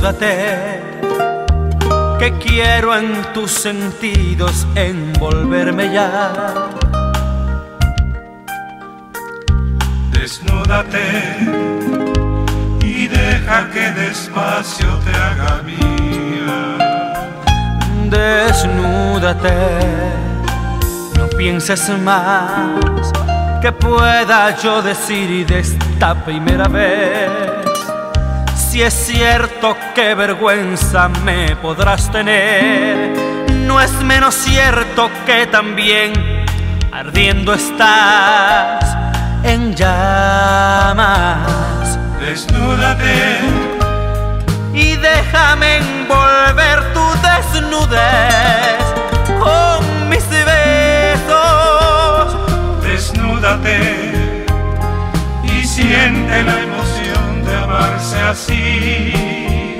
Desnúdate, que quiero en tus sentidos envolverme ya. Desnúdate y deja que despacio te haga mía. Desnúdate, no pienses más que pueda yo decir de esta primera vez. Si es cierto que vergüenza me podrás tener, no es menos cierto que también ardiendo estás en llamas. Desnúdate y déjame envolver tu desnudez con mis besos. Desnúdate y siente la emoción de amarse así.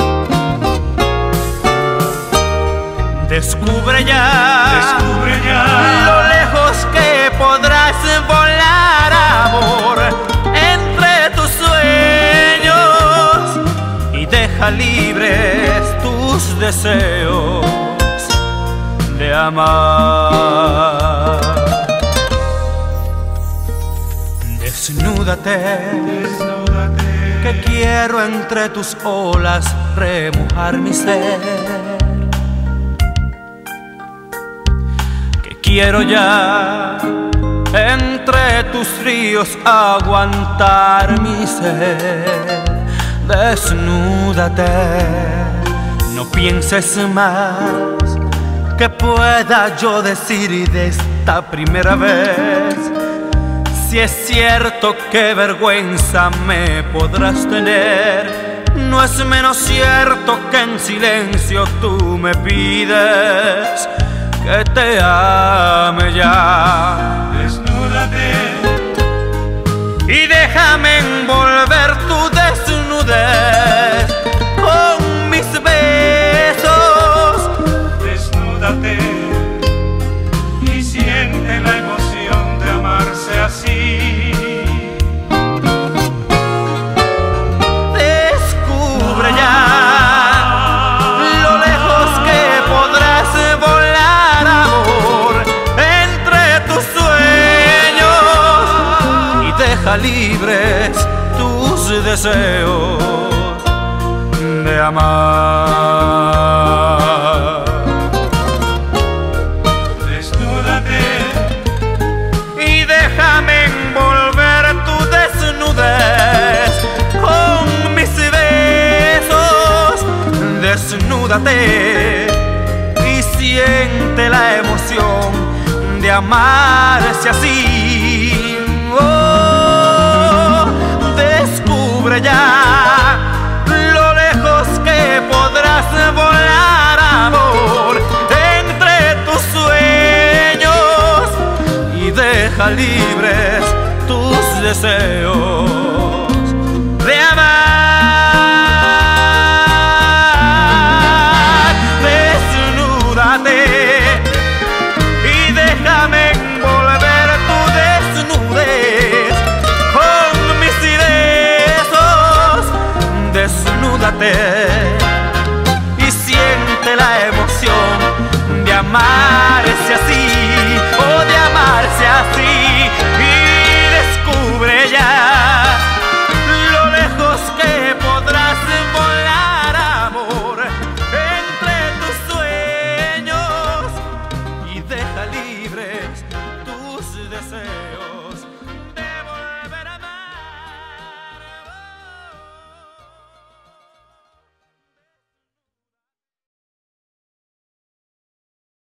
Descubre ya lo lo lejos que podrás volar, amor, entre tus sueños, y deja libres tus deseos de amar. Desnúdate, que quiero entre tus olas remojar mi ser. Quiero ya entre tus ríos aguantar mi sed. Desnúdate, no pienses más que pueda yo decir de esta primera vez. Si es cierto que vergüenza me podrás tener, no es menos cierto que en silencio tú me pides que te ame ya. Desnúdate y déjame envolver tu desnudez con mis besos. Desnúdate y siente la emoción de amarse así. Descubre ya lo lejos que podrás volar, amor, entre tus sueños, y deja libres tus deseos de amar. Desnúdate Y déjame envolver tu desnudez con mis besos. Desnúdate y siente la emoción de amarse así. Oh, descubre ya lo lejos que podrás volar, amor, entre tus sueños, y deja libres tus deseos de amar. Desnúdate y déjame envolver tu desnudez con mis besos. Desnúdate y siente la emoción de amarse así, o de amarse así.